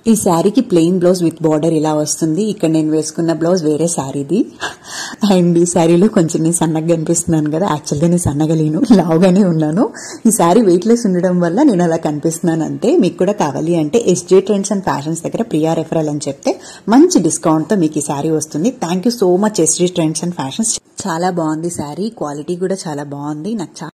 ఈ శారీకి plain blouse with border ఇలా వస్తుంది. ఇక్కడ నేను వేసుకున్న బ్లౌజ్ వేరే శారీది. అండ్ ఈ శారీలో కొంచెం నేను సన్నగా కనిపిస్తున్నాను కదా, యాక్చువల్గా నేను సన్నగా లేను, లావుగానే ఉన్నాను. ఈ శారీ వెయిట్ లెస్ ఉండడం వల్ల నేను అలా కనిపిస్తున్నాను అంతే. మీకు కూడా కావాలి అంటే SJ ట్రెండ్స్ అండ్ ఫ్యాషన్స్ దగ్గర ప్రియా రెఫరల్ అని చెప్తే మంచి డిస్కౌంట్ తో మీకు ఈ శారీ వస్తుంది. Thank you so much SJ trends and fashions. చాలా బాగుంది శారీ, క్వాలిటీ కూడా చాలా బాగుంది. నాకు